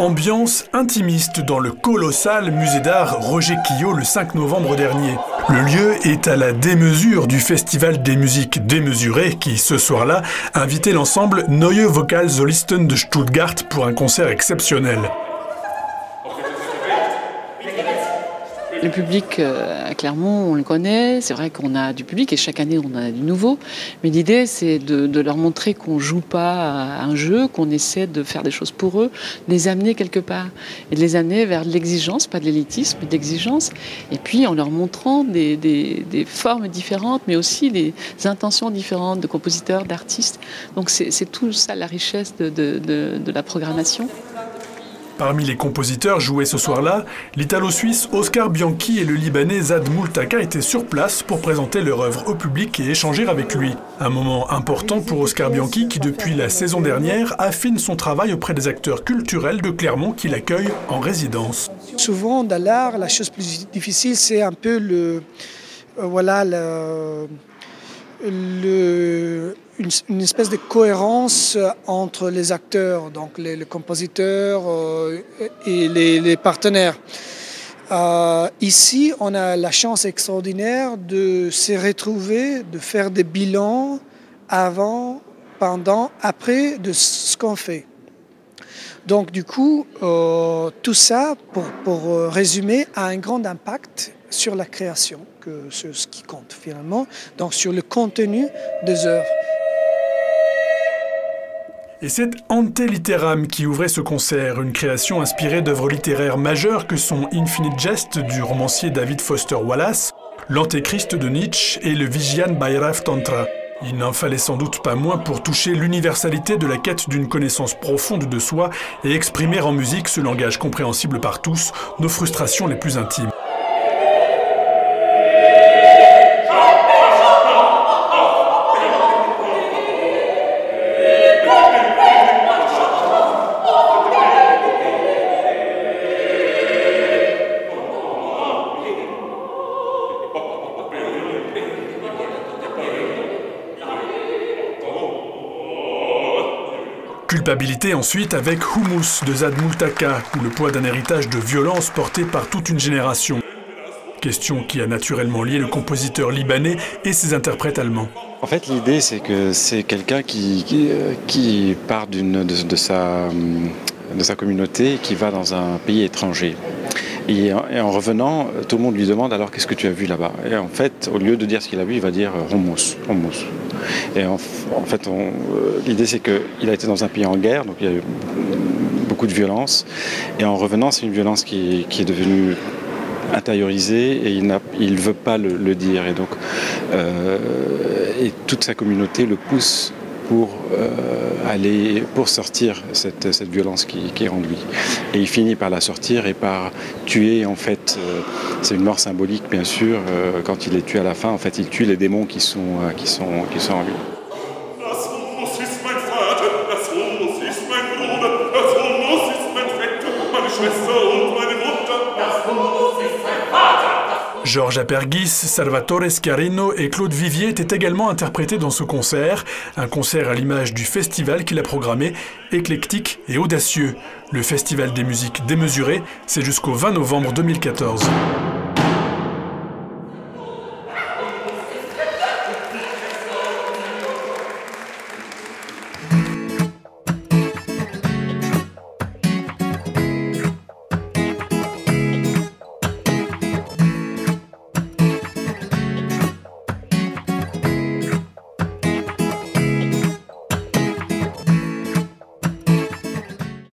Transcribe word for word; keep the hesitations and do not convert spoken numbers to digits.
Ambiance intimiste dans le colossal musée d'art Roger Quillot le cinq novembre dernier. Le lieu est à la démesure du Festival des musiques démesurées qui, ce soir-là, invitait l'ensemble Neue Vokalsolisten de Stuttgart pour un concert exceptionnel. Le public à Clermont, on le connaît, c'est vrai qu'on a du public et chaque année on en a du nouveau, mais l'idée c'est de, de leur montrer qu'on ne joue pas à un jeu, qu'on essaie de faire des choses pour eux, de les amener quelque part et de les amener vers l'exigence, pas de l'élitisme, mais de l'exigence, et puis en leur montrant des, des, des formes différentes, mais aussi des intentions différentes de compositeurs, d'artistes. Donc c'est tout ça la richesse de, de, de, de la programmation. Parmi les compositeurs joués ce soir-là, l'Italo-Suisse Oscar Bianchi et le Libanais Zad Moultaka étaient sur place pour présenter leur œuvre au public et échanger avec lui. Un moment important pour Oscar Bianchi qui, depuis la saison dernière, affine son travail auprès des acteurs culturels de Clermont qui l'accueillent en résidence. Souvent, dans l'art, la chose plus difficile, c'est un peu le... Euh, voilà, le... Le, une, une espèce de cohérence entre les acteurs, donc les, les compositeurs euh, et les, les partenaires. Euh, ici, on a la chance extraordinaire de se retrouver, de faire des bilans avant, pendant, après de ce qu'on fait. Donc du coup, euh, tout ça, pour, pour résumer, a un grand impact sur la création, que c'est ce qui compte finalement, donc sur le contenu des œuvres. Et c'est Ante Litteram qui ouvrait ce concert, une création inspirée d'œuvres littéraires majeures que sont Infinite Jest du romancier David Foster Wallace, L'Antéchrist de Nietzsche et le Vijnan Bhairav Tantra. Il n'en fallait sans doute pas moins pour toucher l'universalité de la quête d'une connaissance profonde de soi et exprimer en musique ce langage compréhensible par tous, nos frustrations les plus intimes. Culpabilité ensuite avec Hummus de Zad Moultaka, ou le poids d'un héritage de violence porté par toute une génération. Question qui a naturellement lié le compositeur libanais et ses interprètes allemands. En fait, l'idée, c'est que c'est quelqu'un qui, qui, qui part d'une, de, de, sa, de sa communauté et qui va dans un pays étranger. Et en, et en revenant, tout le monde lui demande alors qu'est-ce que tu as vu là-bas. Et en fait, au lieu de dire ce qu'il a vu, il va dire hummus, hummus. Et en, en fait, euh, l'idée c'est qu'il a été dans un pays en guerre, donc il y a eu beaucoup de violence. Et en revenant, c'est une violence qui, qui est devenue intériorisée et il ne veut pas le, le dire. Et donc, euh, et toute sa communauté le pousse pour euh, aller, pour sortir cette, cette violence qui, qui est en lui. Et il finit par la sortir et par tuer, en fait, euh, c'est une mort symbolique bien sûr, euh, quand il est tué à la fin, en fait il tue les démons qui sont, euh, qui sont, qui sont en lui. Georges Apergis, Salvatore Schiarino et Claude Vivier étaient également interprétés dans ce concert, un concert à l'image du festival qu'il a programmé, éclectique et audacieux. Le Festival des musiques démesurées, c'est jusqu'au vingt novembre deux mille quatorze.